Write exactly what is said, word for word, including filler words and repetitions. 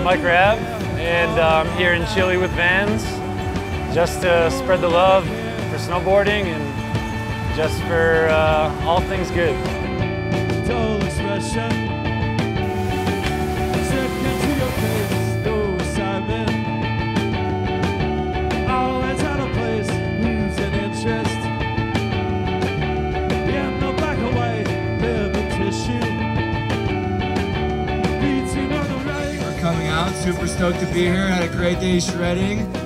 Mike Rabb, and I'm um, here in Chile with Vans just to spread the love for snowboarding and just for uh, all things good. Coming out, super stoked to be here. Had a great day shredding.